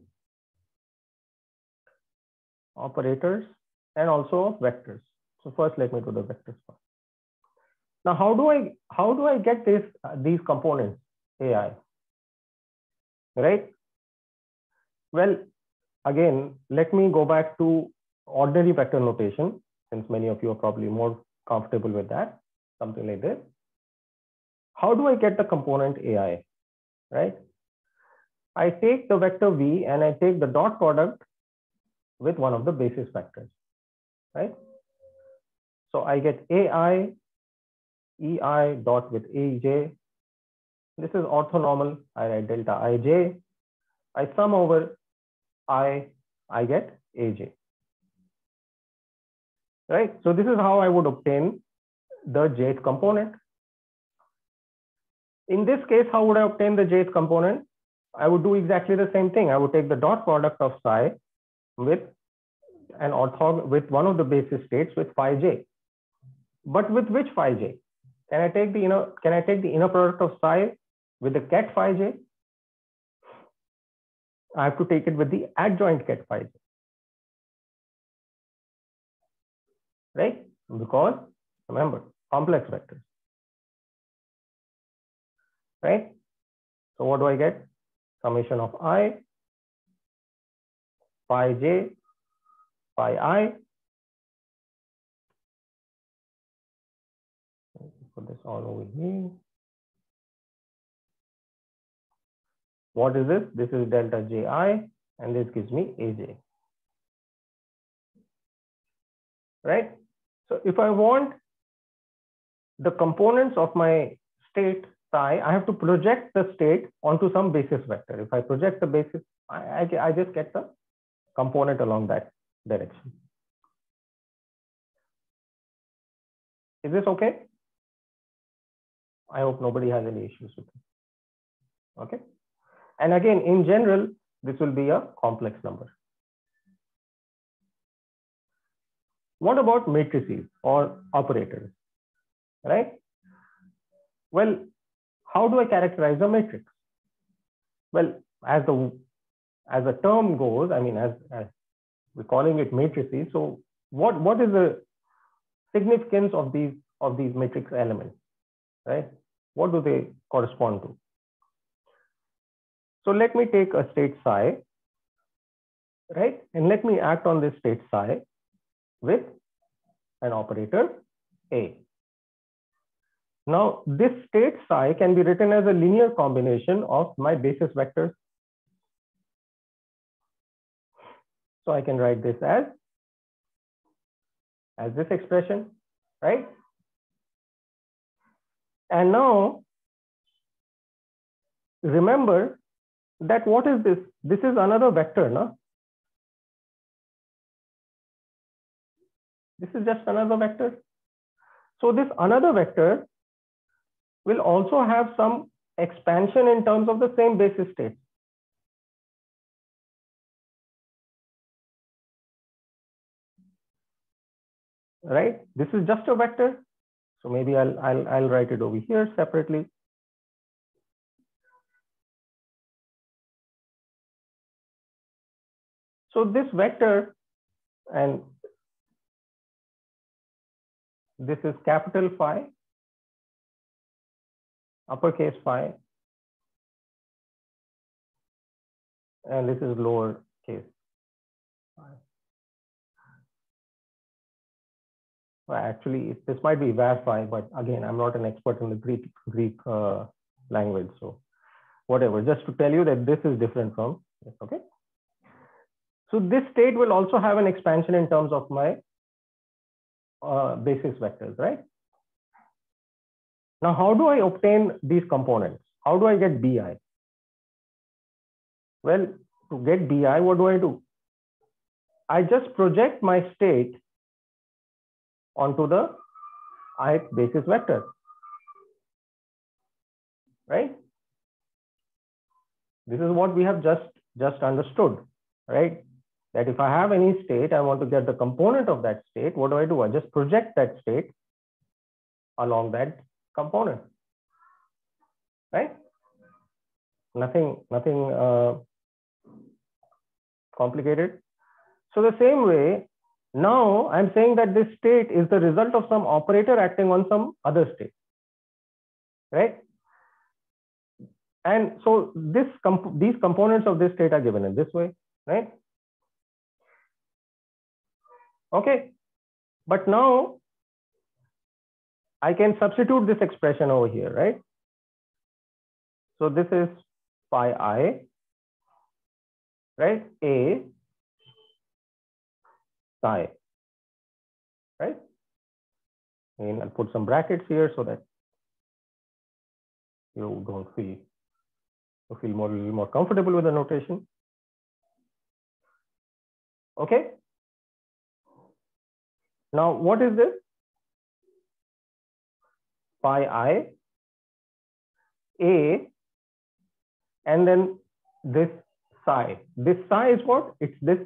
Operators and also vectors. So first, let me do the vectors first. Now, how do I how do I get this uh, these components A I? Right? Well, again, let me go back to ordinary vector notation, since many of you are probably more comfortable with that, something like this. How do I get the component A I, right? I take the vector V and I take the dot product with one of the basis vectors, right? So I get A I, E I dot with A J. This is orthonormal. I write delta I J. I sum over I, I get A J. Right? So this is how I would obtain the jth component. In this case, how would I obtain the jth component? I would do exactly the same thing. I would take the dot product of psi with an orthog with one of the basis states with phi j. But with which phi j? Can I take the inner can I take the inner product of psi with the ket phi j? I have to take it with the adjoint ket phi j. Right? Because remember, complex vectors. Right? So what do I get? Summation of I, phi j, phi I. Put this all over here. What is this? This is delta Ji, and this gives me A J. Right? So if I want the components of my state psi, I have to project the state onto some basis vector. If I project the basis, I, I, I just get the component along that direction. Is this okay? I hope nobody has any issues with it. Okay. And again, in general, this will be a complex number. What about matrices or operators, right? Well, how do I characterize a matrix? Well, as the as the term goes, I mean, as, as we're calling it matrices. So what, what is the significance of these of these matrix elements, right? What do they correspond to? So let me take a state psi, right? And let me act on this state psi with an operator A. Now, this state psi can be written as a linear combination of my basis vectors. So I can write this as, as this expression, right? And now, remember that what is this? This is another vector, no? This is just another vector. So this another vector will also have some expansion in terms of the same basis state. Right? This is just a vector. So maybe I'll, I'll, I'll write it over here separately. So this vector, and this is capital phi, uppercase phi, and this is lower case phi. Well, actually, this might be var phi, but again, I'm not an expert in the Greek Greek uh, language, so whatever. Just to tell you that this is different from this, okay? So this state will also have an expansion in terms of my uh, basis vectors, right? Now, how do I obtain these components? How do I get B I? Well, to get B I, what do I do? I just project my state onto the ith basis vector, right? This is what we have just, just understood, right? That if I have any state, I want to get the component of that state. What do I do? I just project that state along that component, right? Nothing, nothing uh, complicated. So the same way, now I'm saying that this state is the result of some operator acting on some other state, right? And so this comp these components of this state are given in this way, right? Okay, but now I can substitute this expression over here, right? So this is phi I, right? A psi, right? And I'll put some brackets here so that you don't feel you feel more a little more comfortable with the notation. Okay. Now, what is this? Phi I, A, and then this psi. This psi is what? It's this.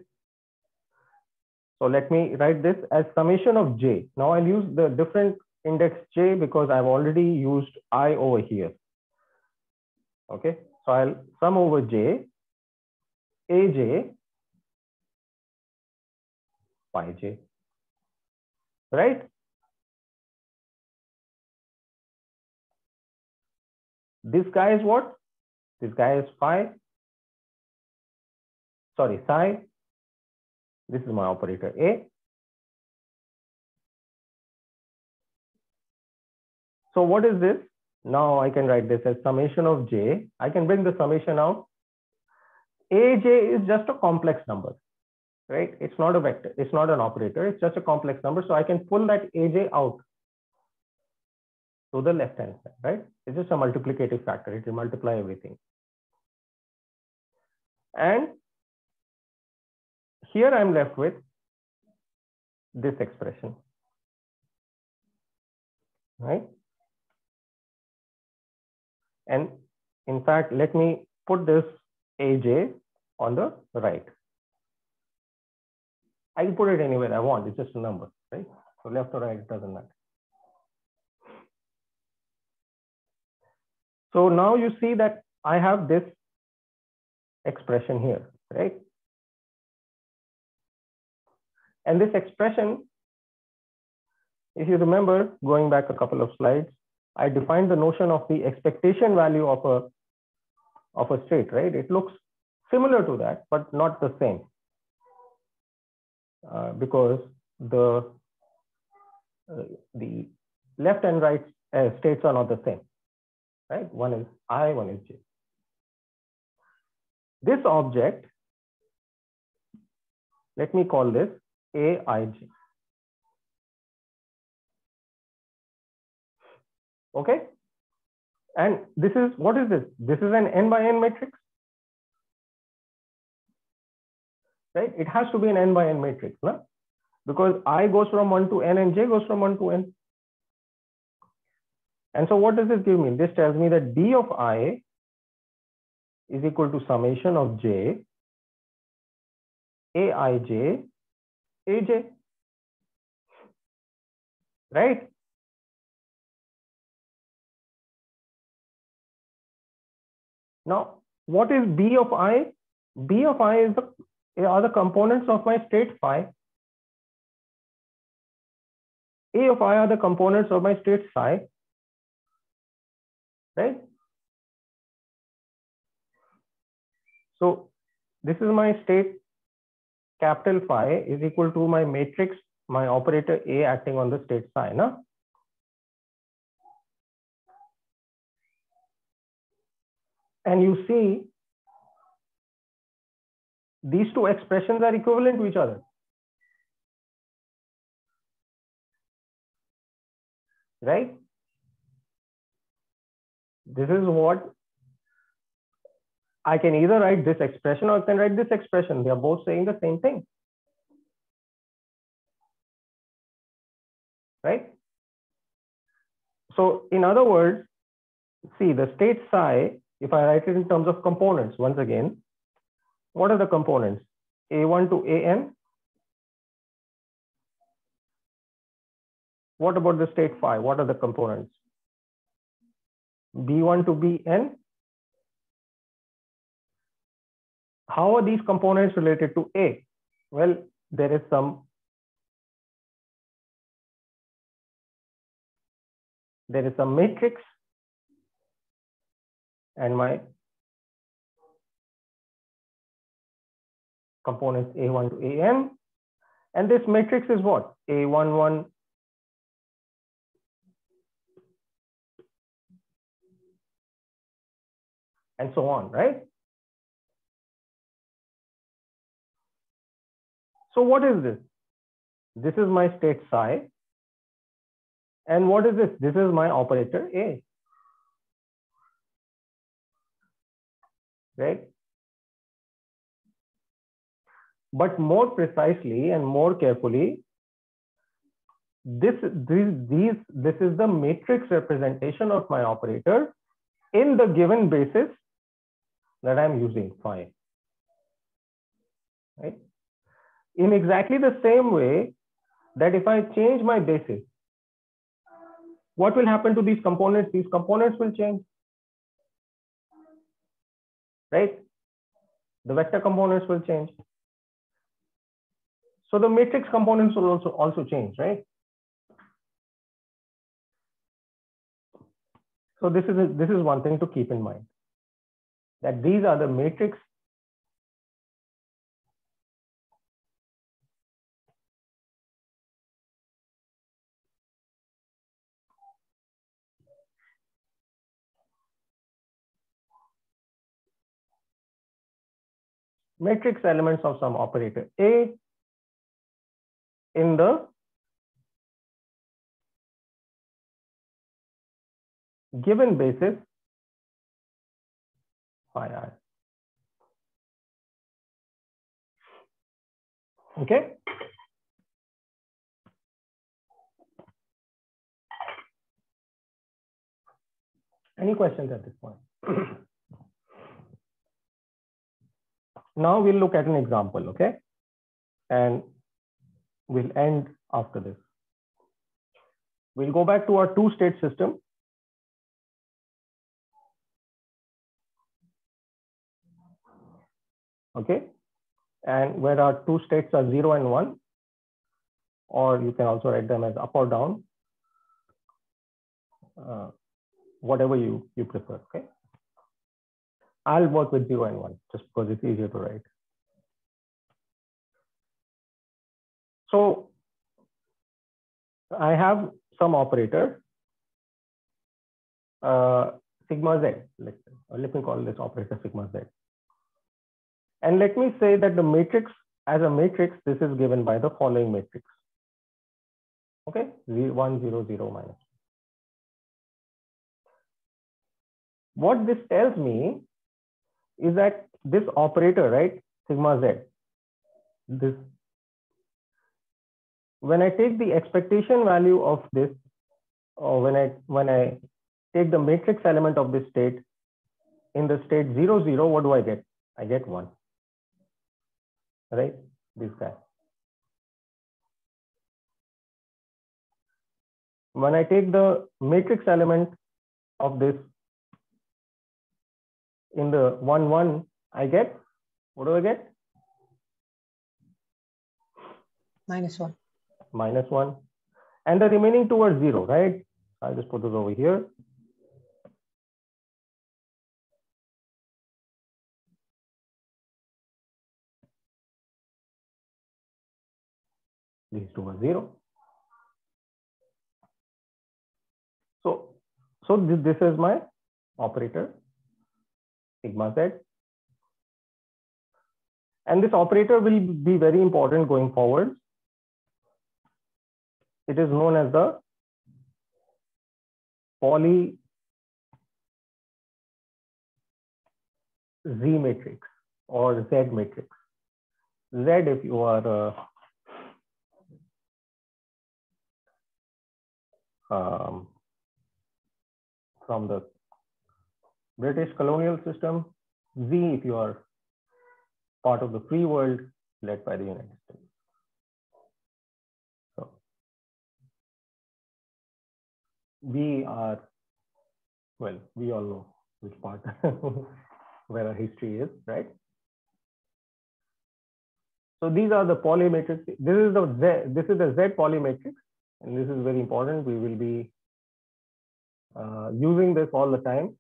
So let me write this as summation of j. Now I'll use the different index j because I've already used I over here. Okay, so I'll sum over j, aj, phi j. Right? This guy is what? This guy is phi. Sorry, psi. This is my operator A. So what is this? Now I can write this as summation of j. I can bring the summation out. Aj is just a complex number, right? It's not a vector. It's not an operator. It's just a complex number. So I can pull that aj out. to the left hand side, right? It's just a multiplicative factor. It will multiply everything. And here I'm left with this expression, right? And in fact, let me put this A J on the right. I can put it anywhere I want. It's just a number, right? So left or right, it doesn't matter. So now you see that I have this expression here, right? And this expression, if you remember, going back a couple of slides, I defined the notion of the expectation value of a, of a state, right? It looks similar to that, but not the same. Uh, because the, uh, the left and right uh, states are not the same, right? One is I, one is J. This object, let me call this A I J. Okay. And this is, what is this? This is an n by n matrix, right? It has to be an n by n matrix, no? Because I goes from one to n and J goes from one to n. And so what does this give me? This tells me that B of I is equal to summation of J, A I J, A J, right? Now, what is B of I? B of I is the, are the components of my state phi. A of I are the components of my state psi, right? So this is my state capital phi is equal to my matrix, my operator A acting on the state psi, no? And you see, these two expressions are equivalent to each other, right? This is what I can either write this expression or I can write this expression. They are both saying the same thing, right? So in other words, see the state psi, if I write it in terms of components, once again, what are the components? A one to A N. What about the state phi? What are the components? B one to B N. How are these components related to A? Well, there is some, there is some matrix and my components A one to A N. And this matrix is what? A one one and so on, right? So what is this? This is my state psi. And what is this? This is my operator A, right? But more precisely and more carefully, this, these, these, this is the matrix representation of my operator in the given basis that I'm using, phi, right? In exactly the same way that if I change my basis, what will happen to these components? These components will change, right? The vector components will change. So the matrix components will also, also change, right? So this is, a, this is one thing to keep in mind, that these are the matrix matrix elements of some operator A in the given basis phi r. Okay. Any questions at this point? Now we'll look at an example, okay? And we'll end after this. We'll go back to our two-state system. Okay, and where our two states are zero and one, or you can also write them as up or down, uh, whatever you, you prefer, okay? I'll work with zero and one just because it's easier to write. So I have some operator, uh, sigma z, let, let me call this operator sigma z. And let me say that the matrix, as a matrix, this is given by the following matrix. Okay, one, zero, zero, minus. What this tells me is that this operator, right, sigma z, this, when I take the expectation value of this, or when I when I take the matrix element of this state in the state zero, zero, what do I get? I get one. Right, this guy. When I take the matrix element of this in the one, one, I get, what do I get? Minus one. Minus one. And the remaining two are zero, right? I'll just put this over here. These two are zero. So, so this, this is my operator, sigma z. And this operator will be very important going forward. It is known as the poly Z matrix or Z matrix. Z if you are uh, um, from the British colonial system, Z if you are part of the free world led by the United States. So we are, well, we all know which part where our history is, right? So these are the polymatrix. This is the Z, this is the Z polymatrix, and this is very important. We will be uh, using this all the time.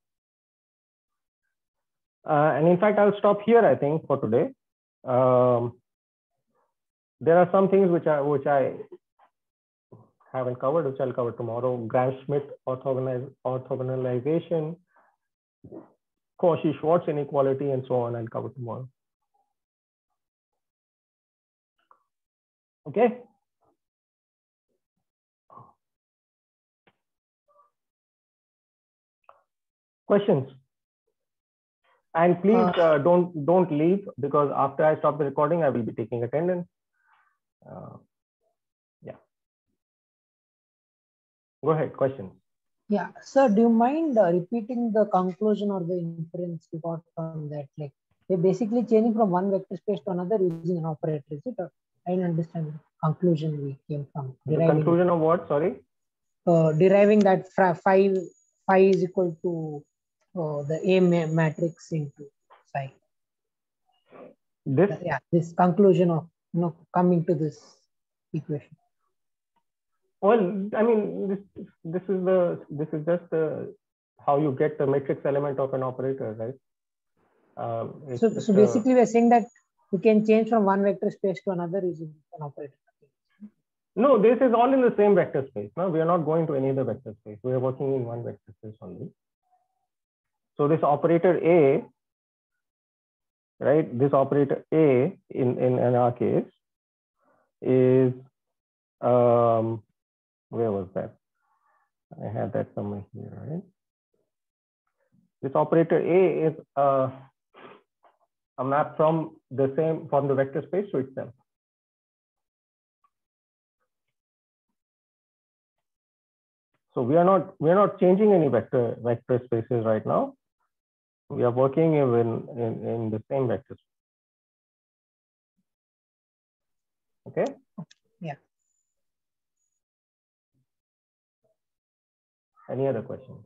Uh, and in fact, I'll stop here, I think, for today. Um, there are some things which I which I haven't covered, which I'll cover tomorrow. Gram-Schmidt orthogonal, orthogonalization, Cauchy-Schwarz inequality, and so on. I'll cover tomorrow. Okay. Questions? And please uh, don't don't leave, because after I stop the recording, I will be taking attendance. Uh, yeah. Go ahead. Questions? Yeah, sir. Do you mind uh, repeating the conclusion or the inference we got from that? Like, we're basically changing from one vector space to another using an operator. Is it? Or I didn't understand the conclusion we came from. The conclusion of what? Sorry. Uh, deriving that phi phi is equal to uh, the A ma matrix into psi. This. Uh, yeah. This conclusion of you know coming to this equation. Well, I mean, this this is the this is just the how you get the matrix element of an operator, right? Um, so, just, so basically, uh, we're saying that we can change from one vector space to another using an operator. No, this is all in the same vector space. No, we are not going to any other vector space. We are working in one vector space only. So this operator A, right? This operator A in in, in our case is um. Where was that? I had that somewhere here, right? This operator A is uh, a map from the same from the vector space to itself. So we are not we are not changing any vector vector spaces right now. We are working in in, in the same vector space. Okay. Yeah. Any other questions?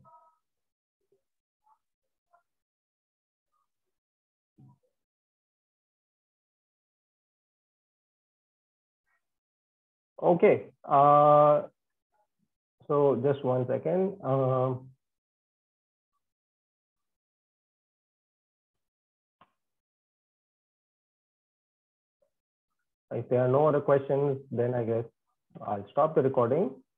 Okay. Uh, so just one second. Um, if there are no other questions, then I guess I'll stop the recording.